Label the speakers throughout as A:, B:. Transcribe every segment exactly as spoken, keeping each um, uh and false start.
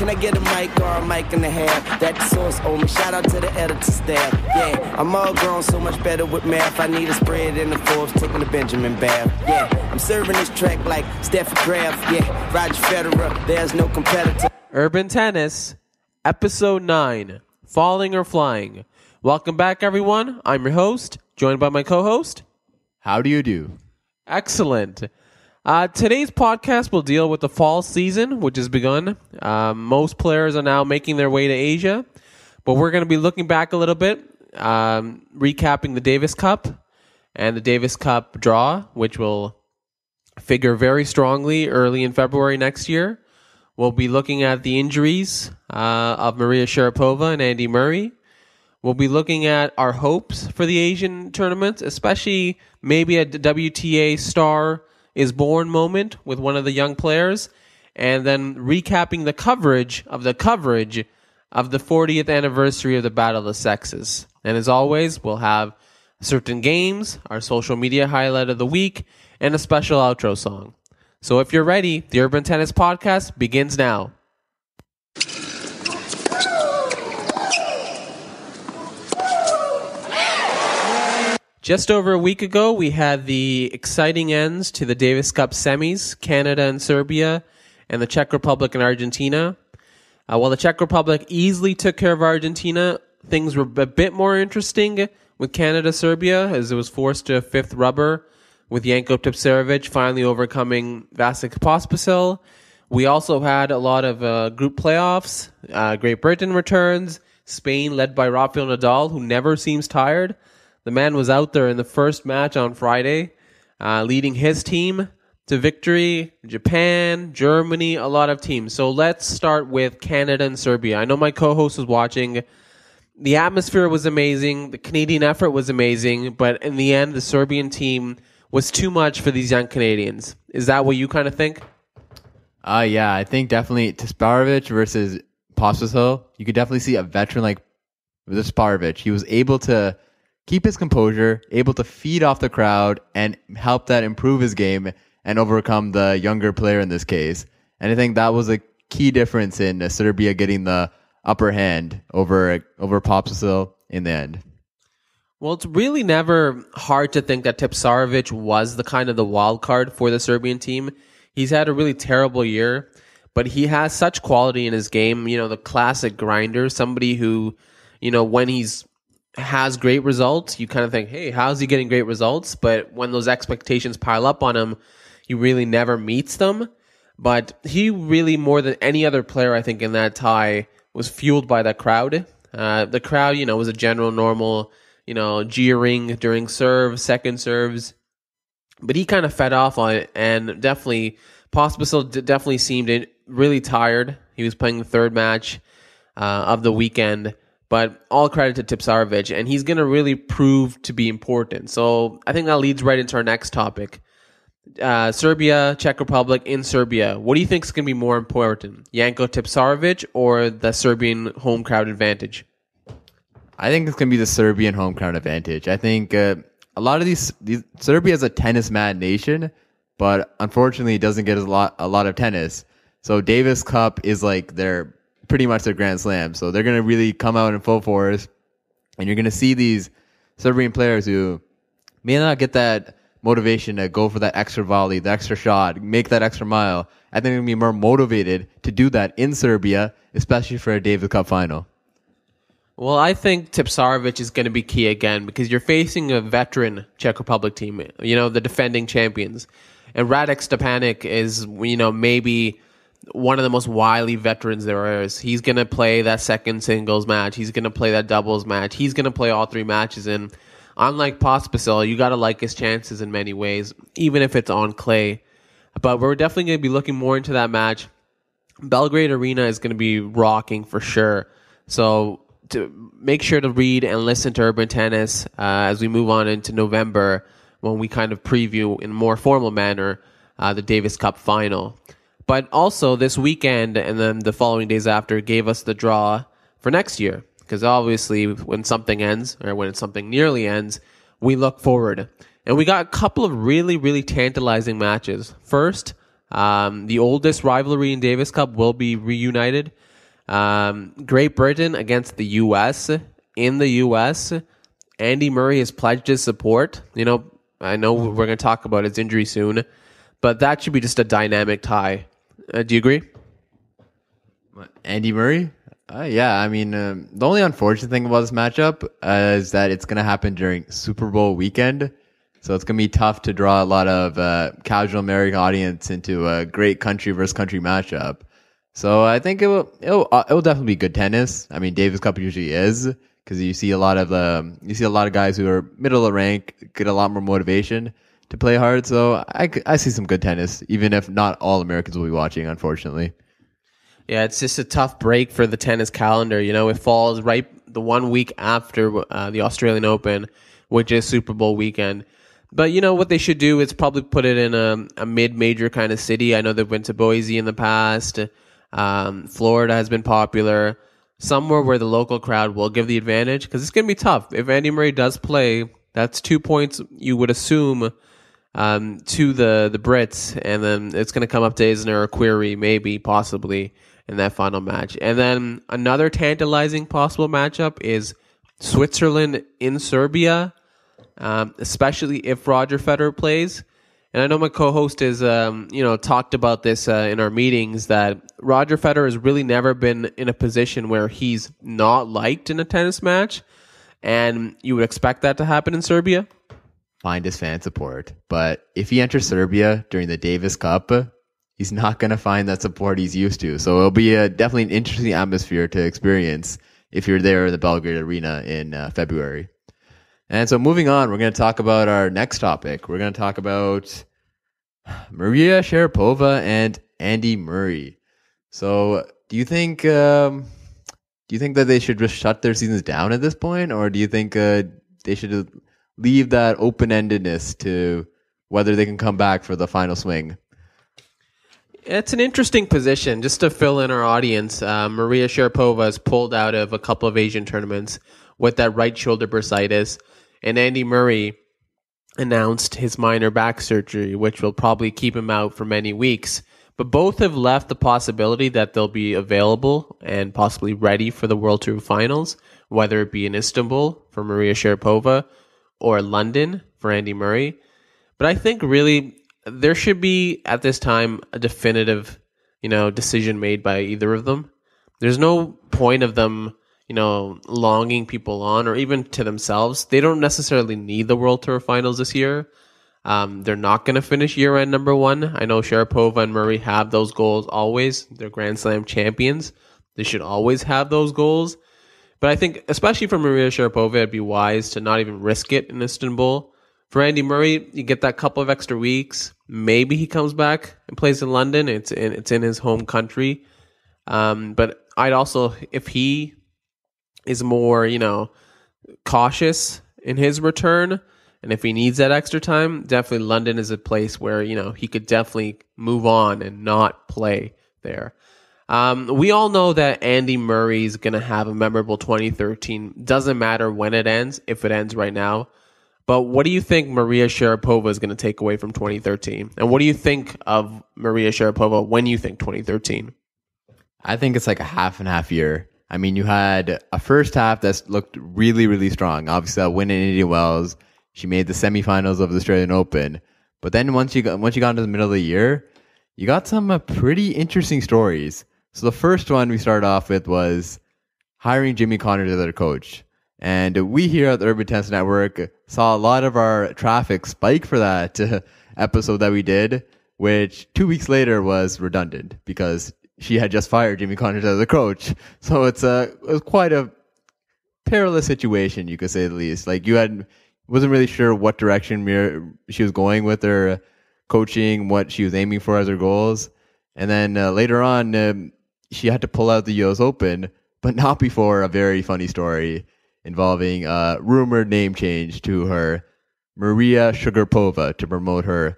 A: Can I get a mic or a mic and a half? That the source owe me. Shout out to the editor staff. Yeah, I'm all grown, so much better with math. I need a spread in the Forbes, taking the Benjamin bath. Yeah, I'm serving this track like Steffi Graf. Yeah, Roger Federer, there's no competitor.
B: Urban Tennis, Episode nine, Falling or Flying. Welcome back, everyone. I'm your host, joined by my co-host.
C: How do you do?
B: Excellent. Uh, today's podcast will deal with the fall season, which has begun. Um, most players are now making their way to Asia, but we're going to be looking back a little bit, um, recapping the Davis Cup and the Davis Cup draw, which will figure very strongly early in February next year. We'll be looking at the injuries uh, of Maria Sharapova and Andy Murray. We'll be looking at our hopes for the Asian tournament, especially maybe a W T A star is born moment with one of the young players, and then recapping the coverage of the coverage of the fortieth anniversary of the Battle of the Sexes. And as always, we'll have certain games, our social media highlight of the week, and a special outro song. So if you're ready, the Urban Tennis Podcast begins now. Just over a week ago, we had the exciting ends to the Davis Cup semis, Canada and Serbia, and the Czech Republic and Argentina. Uh, while the Czech Republic easily took care of Argentina, things were a bit more interesting with Canada-Serbia, as it was forced to a fifth rubber, with Janko Tipsarevic finally overcoming Vasek Pospisil. We also had a lot of uh, group playoffs. Uh, Great Britain returns. Spain, led by Rafael Nadal, who never seems tired. The man was out there in the first match on Friday, uh, leading his team to victory. Japan, Germany, a lot of teams. So let's start with Canada and Serbia. I know my co-host was watching. The atmosphere was amazing. The Canadian effort was amazing. But in the end, the Serbian team was too much for these young Canadians. Is that what you kind of think?
C: Uh, yeah, I think definitely Tipsarevic versus Pospisil. You could definitely see a veteran like Tipsarevic. He was able to keep his composure, able to feed off the crowd, and help that improve his game and overcome the younger player in this case. And I think that was a key difference in uh, Serbia getting the upper hand over over Pospisil in the end.
B: Well, it's really never hard to think that Tipsarevic was the kind of the wild card for the Serbian team. He's had a really terrible year, but he has such quality in his game. You know, the classic grinder, somebody who, you know, when he's has great results, you kind of think, hey, how's he getting great results? But when those expectations pile up on him, he really never meets them. But he really, more than any other player, I think, in that tie, was fueled by that crowd. Uh, the crowd, you know, was a general normal, you know, jeering during serves, second serves. But he kind of fed off on it, and definitely, Pospisil definitely seemed really tired. He was playing the third match uh, of the weekend. But all credit to Tipsarevic, and he's going to really prove to be important. So I think that leads right into our next topic. Uh, Serbia, Czech Republic in Serbia. What do you think is going to be more important? Janko Tipsarevic or the Serbian home crowd advantage?
C: I think it's going to be the Serbian home crowd advantage. I think uh, a lot of these, these Serbia is a tennis mad nation, but unfortunately it doesn't get a lot, a lot of tennis. So Davis Cup is like their pretty much their Grand Slam. So they're going to really come out in full force. And you're going to see these Serbian players who may not get that motivation to go for that extra volley, the extra shot, make that extra mile. I think they're going to be more motivated to do that in Serbia, especially for a Davis Cup final.
B: Well, I think Tipsarevic is going to be key again because you're facing a veteran Czech Republic team, you know, the defending champions. And Radek Stepanek is, you know, maybe one of the most wily veterans there is. He's going to play that second singles match. He's going to play that doubles match. He's going to play all three matches. And unlike Pospisil, you got to like his chances in many ways, even if it's on clay. But we're definitely going to be looking more into that match. Belgrade Arena is going to be rocking for sure. So to make sure to read and listen to Urban Tennis uh, as we move on into November when we kind of preview in a more formal manner uh, the Davis Cup final. But also this weekend and then the following days after gave us the draw for next year. Because obviously when something ends, or when something nearly ends, we look forward. And we got a couple of really, really tantalizing matches. First, Um, the oldest rivalry in Davis Cup will be reunited. Um, Great Britain against the U S. In the U S, Andy Murray has pledged his support. You know, I know we're going to talk about his injury soon, but that should be just a dynamic tie. Uh, do you agree?
C: Andy Murray? Uh, yeah, I mean, um, the only unfortunate thing about this matchup uh, is that it's going to happen during Super Bowl weekend. So it's going to be tough to draw a lot of uh, casual American audience into a great country versus country matchup. So I think it will it will, uh, it will definitely be good tennis. I mean, Davis Cup usually is, because you see a lot of um, you see a lot of guys who are middle of the rank get a lot more motivation to play hard. So I, I see some good tennis, even if not all Americans will be watching, unfortunately.
B: Yeah, it's just a tough break for the tennis calendar. You know, it falls right the one week after uh, the Australian Open, which is Super Bowl weekend. But, you know, what they should do is probably put it in a, a mid-major kind of city. I know they've been to Boise in the past. Um, Florida has been popular. Somewhere where the local crowd will give the advantage, because it's going to be tough. If Andy Murray does play, that's two points you would assume um, to the, the Brits, and then it's going to come up to Isner or Query, maybe, possibly, in that final match. And then another tantalizing possible matchup is Switzerland in Serbia, um, especially if Roger Federer plays. And I know my co-host has, um, you know, talked about this uh, in our meetings, that Roger Federer has really never been in a position where he's not liked in a tennis match, and you would expect that to happen in Serbia.
C: Find his fan support, but if he enters Serbia during the Davis Cup, he's not going to find that support he's used to. So it'll be a, definitely an interesting atmosphere to experience if you're there in the Belgrade Arena in uh, February. And so moving on, we're going to talk about our next topic. We're going to talk about Maria Sharapova and Andy Murray. So do you think um, do you think that they should just shut their seasons down at this point, or do you think uh, they should leave that open-endedness to whether they can come back for the final swing?
B: It's an interesting position. Just to fill in our audience, uh, Maria Sharapova has pulled out of a couple of Asian tournaments with that right shoulder bursitis. And Andy Murray announced his minor back surgery, which will probably keep him out for many weeks. But both have left the possibility that they'll be available and possibly ready for the World Tour Finals, whether it be in Istanbul for Maria Sharapova or London for Andy Murray. But I think really there should be, at this time, a definitive, you know, decision made by either of them. There's no point of them, you know, longing people on, or even to themselves. They don't necessarily need the World Tour Finals this year. Um, they're not going to finish year-end number one. I know Sharapova and Murray have those goals always. They're Grand Slam champions. They should always have those goals. But I think, especially for Maria Sharapova, it'd be wise to not even risk it in Istanbul. For Andy Murray, you get that couple of extra weeks. Maybe he comes back and plays in London. It's in, it's in his home country. Um, but I'd also, if he is more, you know, cautious in his return, and if he needs that extra time, definitely London is a place where, you know, he could definitely move on and not play there. Um, we all know that Andy Murray is going to have a memorable twenty thirteen. Doesn't matter when it ends, if it ends right now. But what do you think Maria Sharapova is going to take away from twenty thirteen? And what do you think of Maria Sharapova when you think twenty thirteen?
C: I think it's like a half and half year. I mean, you had a first half that's looked really, really strong. Obviously, that win in Indian Wells. She made the semifinals of the Australian Open. But then once you got once you got into the middle of the year, you got some uh, pretty interesting stories. So the first one we started off with was hiring Jimmy Connors as their coach. And we here at the Urban Tennis Network saw a lot of our traffic spike for that uh, episode that we did, which two weeks later was redundant because she had just fired Jimmy Connors as a coach. So it's a it was quite a perilous situation, you could say the least. Like, you had wasn't really sure what direction she was going with her coaching, what she was aiming for as her goals. And then uh, later on, um, she had to pull out the U S Open, but not before a very funny story involving a rumored name change to her Maria Sugarpova to promote her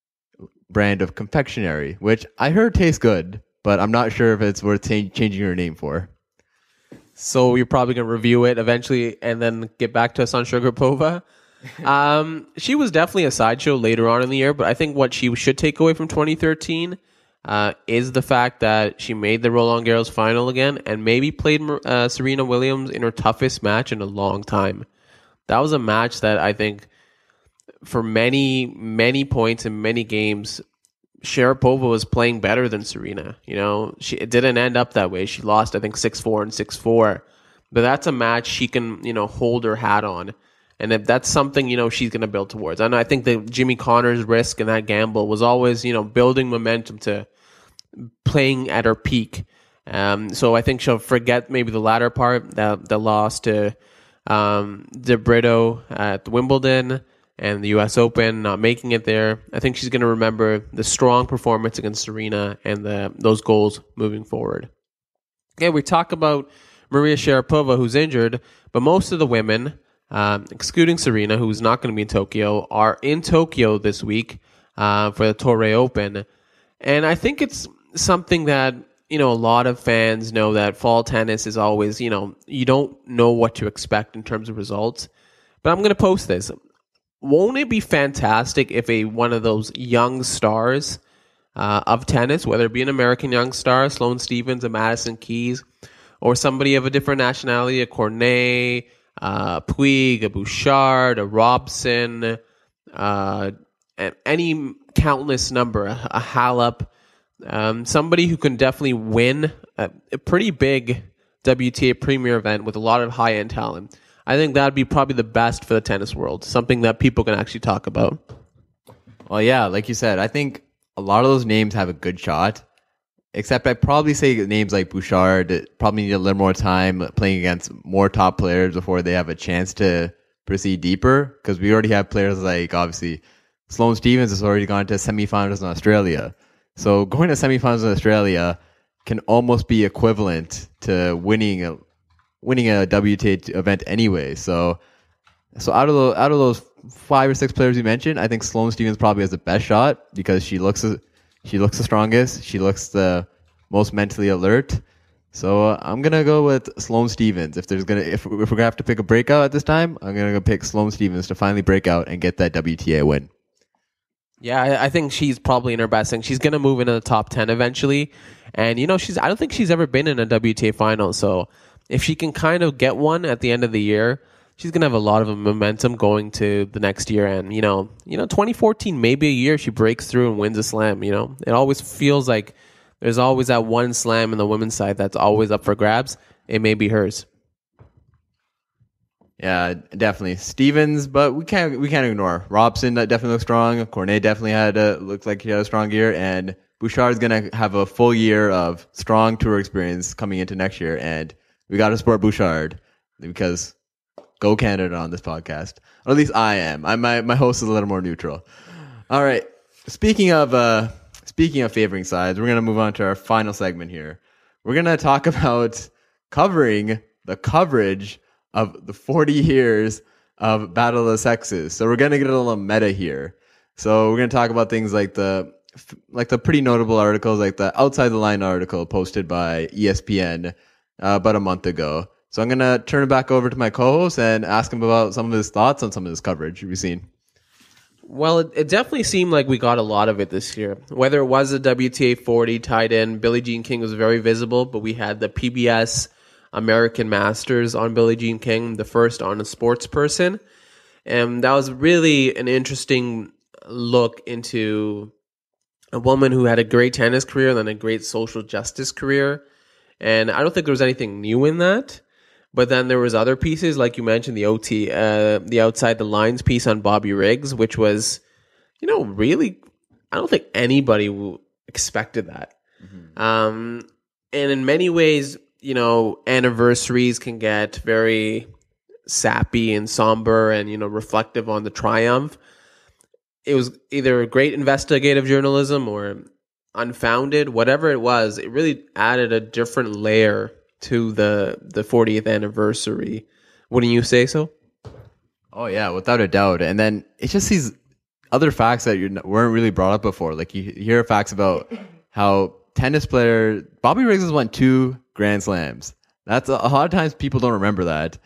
C: brand of confectionery, which I heard tastes good, but I'm not sure if it's worth t- changing her name for.
B: So you're probably going to review it eventually and then get back to us on Sugarpova. um, she was definitely a sideshow later on in the year, but I think what she should take away from twenty thirteen uh, is the fact that she made the Roland Garros final again and maybe played uh, Serena Williams in her toughest match in a long time. That was a match that I think for many, many points in many games, Sharapova was playing better than Serena. You know, she, it didn't end up that way. She lost, I think, six four and six four. But that's a match she can, you know, hold her hat on. And if that's something, you know, she's going to build towards. And I think that Jimmy Connor's risk in that gamble was always, you know, building momentum to playing at her peak. Um, so I think she'll forget maybe the latter part, the, the loss to um, De Brito at Wimbledon and the U S Open, not making it there. I think she's going to remember the strong performance against Serena and the, those goals moving forward. Okay, we talk about Maria Sharapova, who's injured, but most of the women, um, excluding Serena, who's not going to be in Tokyo, are in Tokyo this week uh, for the Torrey Open. And I think it's something that, you know, a lot of fans know that fall tennis is always, you know, you don't know what to expect in terms of results. But I'm going to post this. Won't it be fantastic if a one of those young stars uh, of tennis, whether it be an American young star, Sloane Stephens, a Madison Keys, or somebody of a different nationality, a Cornet, uh, Puig, a Bouchard, a Robson, uh, and any countless number, a, a Halep, um, somebody who can definitely win a, a pretty big W T A Premier event with a lot of high-end talent. I think that'd be probably the best for the tennis world, something that people can actually talk about.
C: Well, yeah, like you said, I think a lot of those names have a good shot. Except I'd probably say names like Bouchard probably need a little more time playing against more top players before they have a chance to proceed deeper. Because we already have players like, obviously, Sloane Stephens has already gone to semifinals in Australia. So going to semifinals in Australia can almost be equivalent to winning a, winning a W T A event anyway. So so out of the, out of those five or six players you mentioned, I think Sloane Stephens probably has the best shot because she looks She looks the strongest. She looks the most mentally alert. So uh, I'm gonna go with Sloane Stephens. If there's gonna, if, if we're gonna have to pick a breakout at this time, I'm gonna go pick Sloane Stephens to finally break out and get that W T A win.
B: Yeah, I, I think she's probably in her best thing. She's gonna move into the top ten eventually, and you know, she's. I don't think she's ever been in a W T A final. So if she can kind of get one at the end of the year, she's gonna have a lot of momentum going to the next year. And you know, you know, twenty fourteen maybe a year she breaks through and wins a slam. You know, it always feels like there's always that one slam in the women's side that's always up for grabs. It may be hers.
C: Yeah, definitely Stevens, but we can't we can't ignore Robson. That definitely looks strong. Cornet definitely had a, looked like he had a strong year, and Bouchard is gonna have a full year of strong tour experience coming into next year, and we got to support Bouchard because. Go Canada on this podcast. Or at least I am. I my my host is a little more neutral. All right. Speaking of uh speaking of favoring sides, we're gonna move on to our final segment here. We're gonna talk about covering the coverage of the forty years of Battle of the Sexes. So we're gonna get a little meta here. So we're gonna talk about things like the like the pretty notable articles, like the Outside the Line article posted by E S P N uh, about a month ago. So I'm going to turn it back over to my co-host and ask him about some of his thoughts on some of this coverage we've seen.
B: Well, it, it definitely seemed like we got a lot of it this year. Whether it was a W T A forty tied in, Billie Jean King was very visible, but we had the P B S American Masters on Billie Jean King, the first on a sports person. And that was really an interesting look into a woman who had a great tennis career and then a great social justice career. And I don't think there was anything new in that. But then there was other pieces, like you mentioned, the O T, uh, the Outside the Lines piece on Bobby Riggs, which was, you know, really, I don't think anybody expected that. Mm-hmm. Um, and in many ways, you know, anniversaries can get very sappy and somber and, you know, reflective on the triumph. It was either great investigative journalism or unfounded, whatever it was. It really added a different layer to the the fortieth anniversary. Wouldn't you say so?
C: Oh yeah, without a doubt. And then it's just these other facts that you weren't really brought up before. Like you hear facts about how tennis player Bobby Riggs has won two Grand Slams. That's a, a lot of times people don't remember that.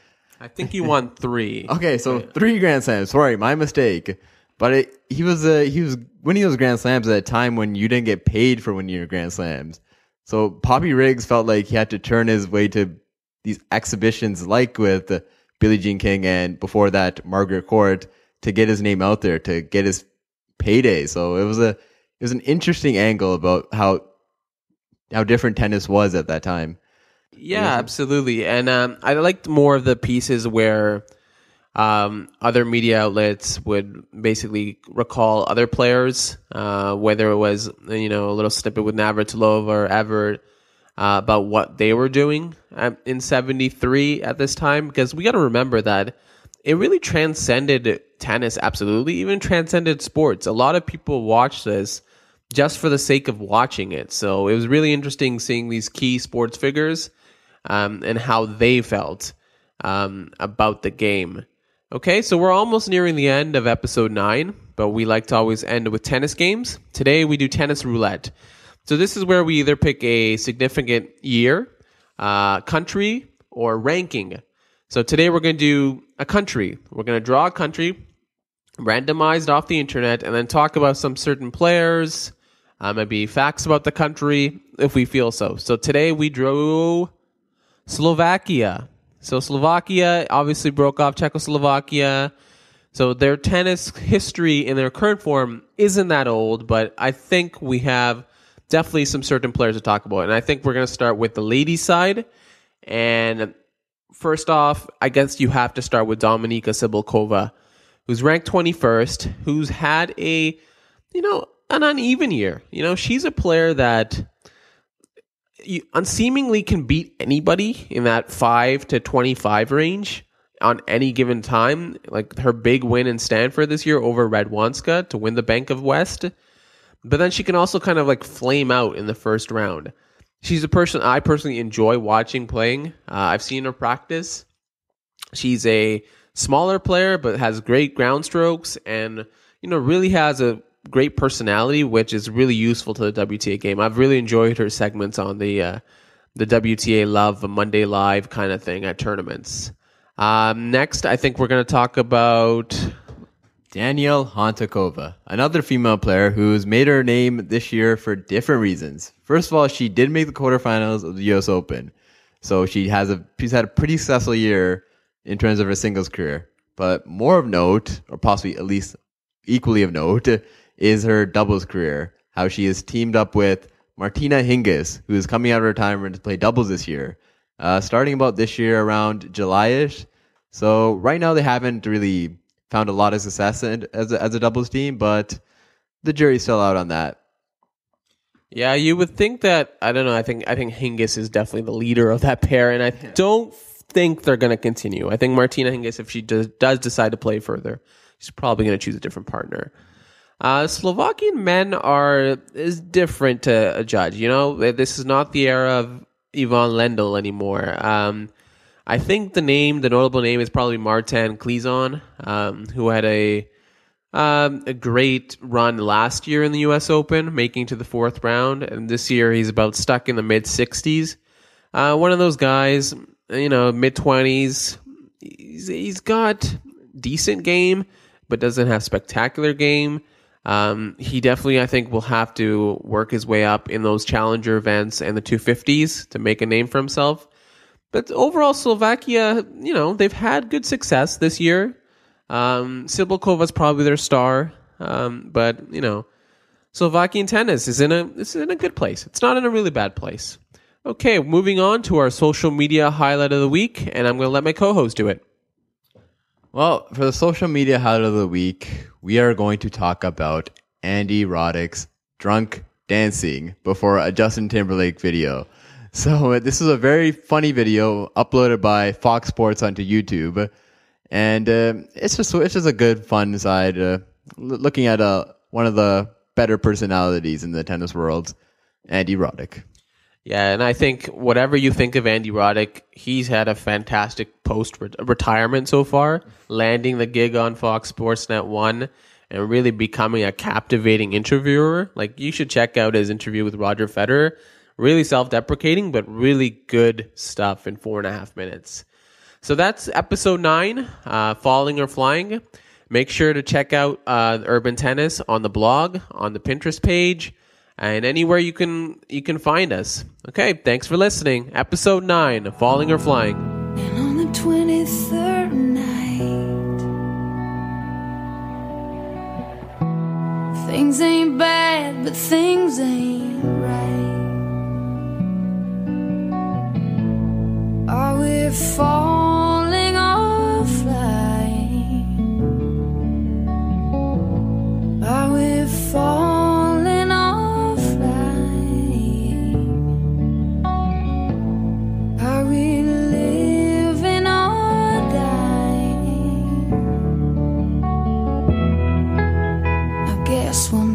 B: I think he won three.
C: Okay, so three Grand Slams. Sorry, my mistake. But it, he was uh, he was winning those Grand Slams at a time when you didn't get paid for winning your Grand Slams. So Poppy Riggs felt like he had to turn his way to these exhibitions like with uh, Billie Jean King and before that Margaret Court to get his name out there, to get his payday. So it was a it was an interesting angle about how how different tennis was at that time.
B: Yeah, absolutely. And um, I liked more of the pieces where um, other media outlets would basically recall other players, uh, whether it was, you know, a little snippet with Navratilova or Everett, uh, about what they were doing in seventy-three at this time. Because we got to remember that it really transcended tennis, absolutely, even transcended sports. A lot of people watched this just for the sake of watching it. So it was really interesting seeing these key sports figures um, and how they felt um, about the game. Okay, so we're almost nearing the end of episode nine, but we like to always end with tennis games. Today we do tennis roulette. So this is where we either pick a significant year, uh, country, or ranking. So today we're going to do a country. We're going to draw a country, randomized off the internet, and then talk about some certain players, uh, maybe facts about the country, if we feel so. So today we drew Slovakia. So Slovakia obviously broke off Czechoslovakia. So their tennis history in their current form isn't that old, but I think we have definitely some certain players to talk about. And I think we're going to start with the ladies' side. And first off, I guess you have to start with Dominika Cibulková, who's ranked twenty-first, who's had a, you know, an uneven year. You know, she's a player that you unseemingly can beat anybody in that five to twenty-five range on any given time. Like her big win in Stanford this year over Radwanska to win the Bank of West. But then she can also kind of like flame out in the first round. She's a person I personally enjoy watching playing. Uh, I've seen her practice. She's a smaller player, but has great ground strokes and, you know, really has a great personality, which is really useful to the W T A game. I've really enjoyed her segments on the uh, the W T A Love Monday Live kind of thing at tournaments. Um, next, I think we're going to talk about
C: Danielle Hantakova, another female player who's made her name this year for different reasons. First of all, she did make the quarterfinals of the U S Open, so she has a she's had a pretty successful year in terms of her singles career. But more of note, or possibly at least equally of note, is her doubles career. How she has teamed up with Martina Hingis, who is coming out of retirement to play doubles this year, uh, starting about this year around July-ish. So right now they haven't really found a lot of success in, as a, as a doubles team, but the jury's still out on that.
B: Yeah, you would think that, I don't know, I think I think Hingis is definitely the leader of that pair, and I yeah. don't think they're going to continue. I think Martina Hingis, if she does, does decide to play further, she's probably going to choose a different partner. Uh, Slovakian men are is different to judge. You know, this is not the era of Ivan Lendl anymore. Um, I think the name, the notable name, is probably Martin Klizon, um, who had a um, a great run last year in the U S Open, making to the fourth round, and this year he's about stuck in the mid sixties. Uh, one of those guys, you know, mid twenties. He's, he's got decent game, but doesn't have spectacular game. Um, he definitely, I think, will have to work his way up in those challenger events and the two fifties to make a name for himself. But overall, Slovakia, you know, they've had good success this year. Um, Cibulkova's probably their star. Um, but, you know, Slovakian tennis is in a is in a good place. It's not in a really bad place. Okay, moving on to our social media highlight of the week, and I'm going to let my co-host do it.
C: Well, for the social media highlight of the week, we are going to talk about Andy Roddick's drunk dancing before a Justin Timberlake video. So uh, this is a very funny video uploaded by Fox Sports onto YouTube, and uh, it's just it's just a good fun side uh, l- looking at uh, one of the better personalities in the tennis world, Andy Roddick.
B: Yeah, and I think whatever you think of Andy Roddick, he's had a fantastic post-retirement so far, landing the gig on Fox Sports Net one and really becoming a captivating interviewer. Like, you should check out his interview with Roger Federer. Really self-deprecating, but really good stuff in four and a half minutes. So that's episode nine, uh, Falling or Flying. Make sure to check out uh, Urban Tennis on the blog, on the Pinterest page, and anywhere you can you can find us. Okay, thanks for listening. Episode nine, Falling or Flying.
D: And on the twenty-third night, things ain't bad, but things ain't right. Are we falling or flying? Are we falling or flying? Are we living or dying? I guess we'll